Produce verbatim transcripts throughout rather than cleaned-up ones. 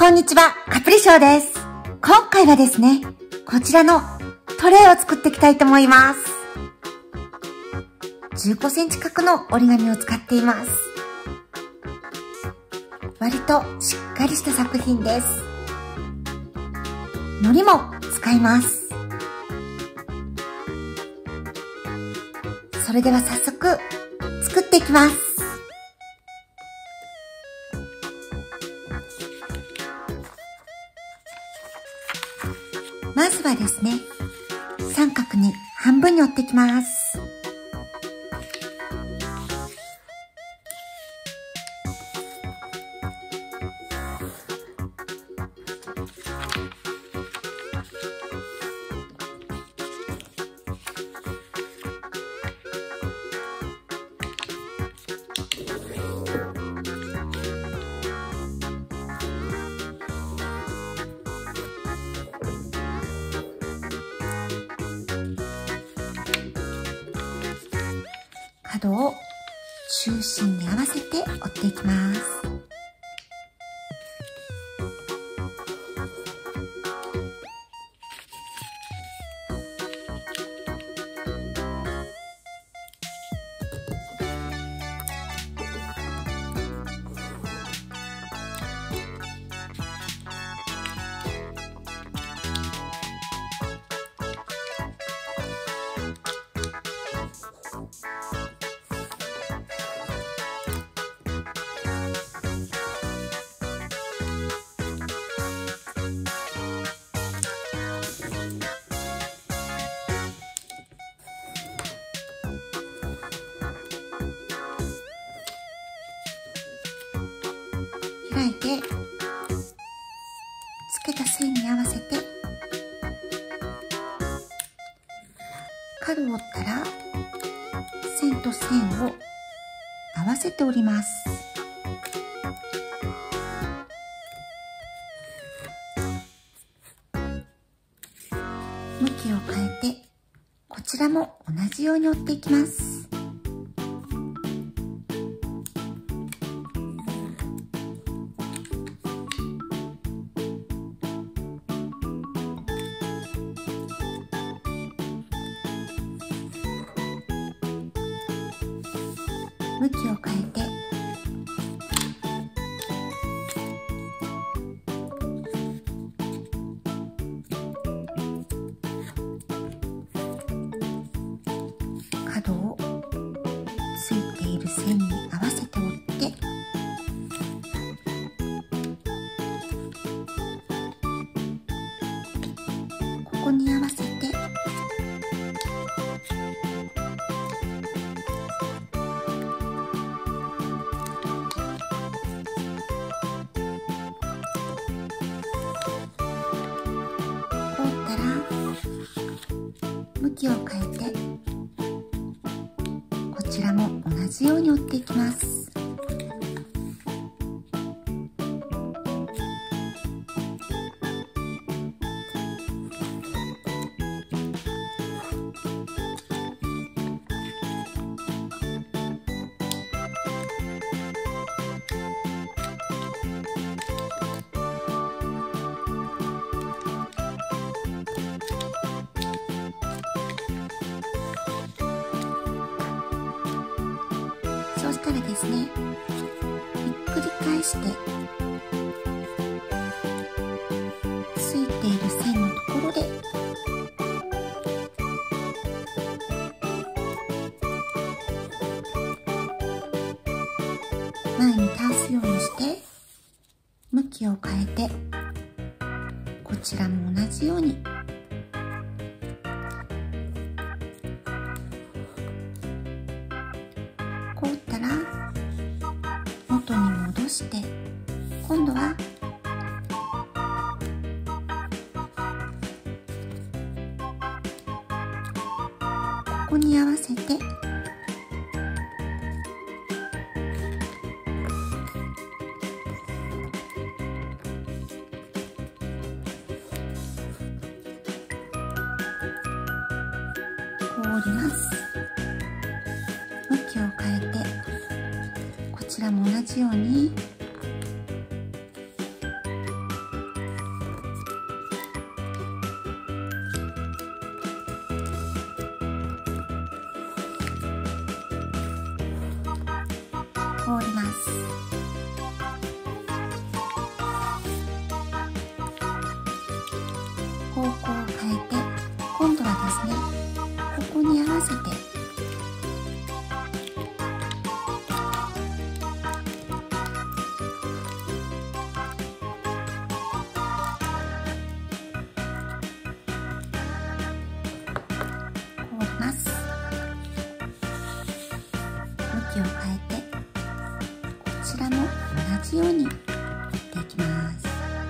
こんにちは、カプリショーです。今回はですね、こちらのトレイを作っていきたいと思います。じゅうごセンチ角の折り紙を使っています。割としっかりした作品です。糊も使います。それでは早速作っていきます。まずはですね、三角に半分に折っていきます。角を中心に合わせて折っていきます。開いて、つけた線に合わせて角を折ったら線と線を合わせて折ります。向きを変えてこちらも同じように折っていきます。向きを変えて角をついている線に合わせて折ってここに合わせて向きを変えてこちらも同じように折っていきます。そうしたらですね、ひっくり返してついている線のところで前に倒すようにして向きを変えてこちらも同じようにこう折ったら元に戻して今度はここに合わせてこう折ります。向きを変えてこちらも同じように通ります。方向を変えて、今度はですね、ここに合わせて通ります。向きを変えて、こちらも同じようにやっていきます。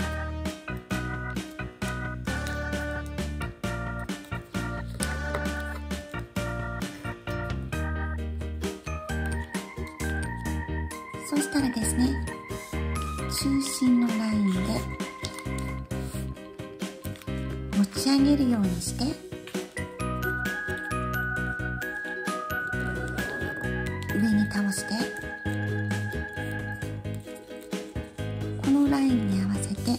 そうしたらですね、中心のラインで持ち上げるようにして、上に倒して、このラインに合わせて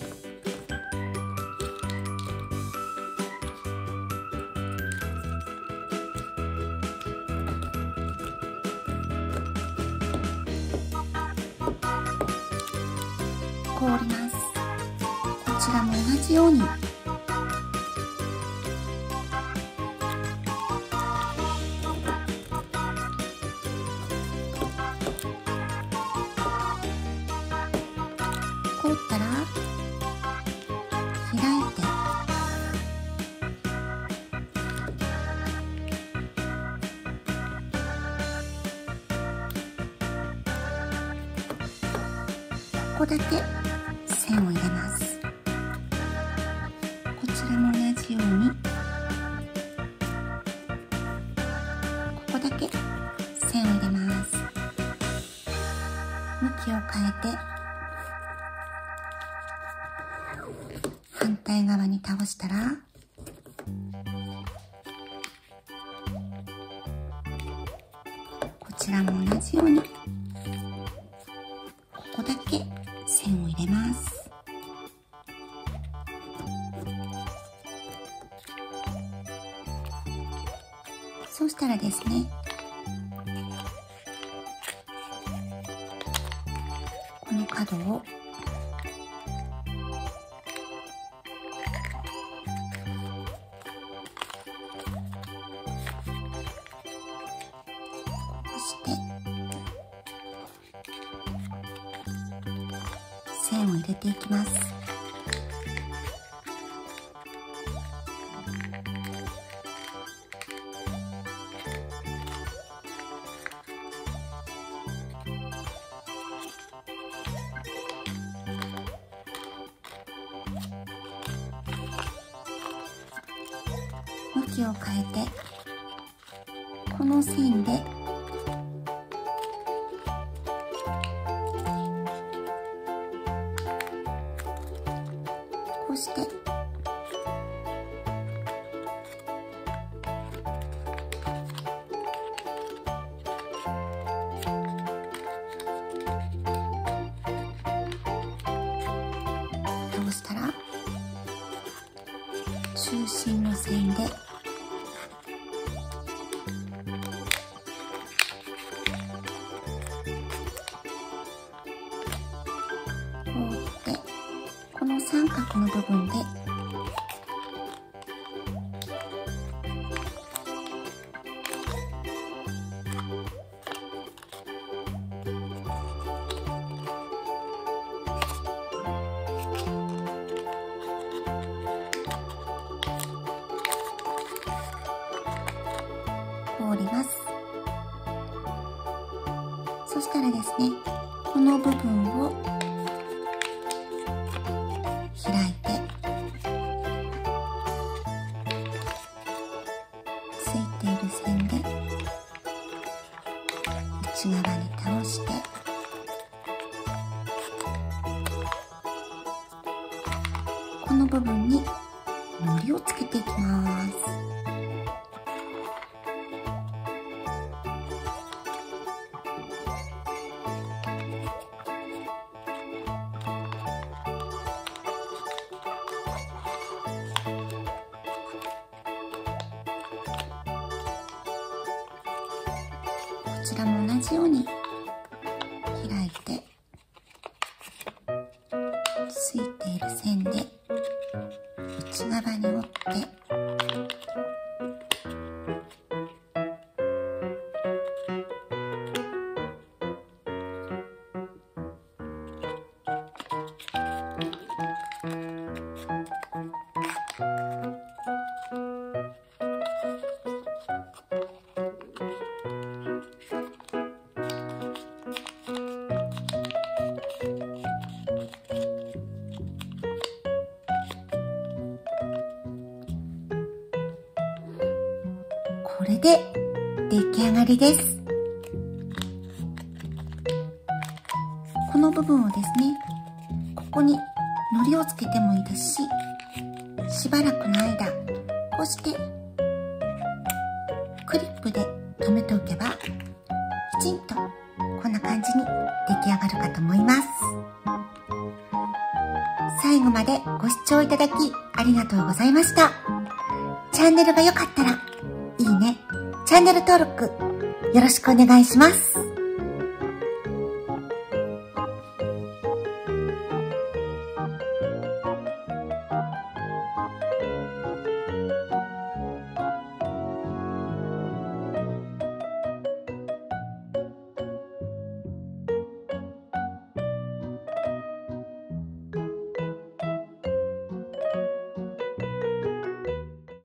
凍ります。こちらも同じように凍ったら開いて、ここだけ線を入れます。こちらも同じように、ここだけ線を入れます。向きを変えて、反対側に倒したら、こちらも同じように、ここだけ線を入れます。そうしたらですね、この角を線を入れていきます。向きを変えて、この線でこうして倒したら、中心の線でこの三角の部分で通ります。そしたらですね、この部分を開いて、ついている線で内側に倒して、この部分に糊をつけていきます。こちらも同じように開いて、ついている線で内側に折って、これで出来上がりです。この部分をですね、ここに糊をつけてもいいですし、しばらくの間、こうしてクリップで留めておけば、きちんとこんな感じに出来上がるかと思います。最後までご視聴いただきありがとうございました。チャンネルが良かったら、いいね、チャンネル登録よろしくお願いします。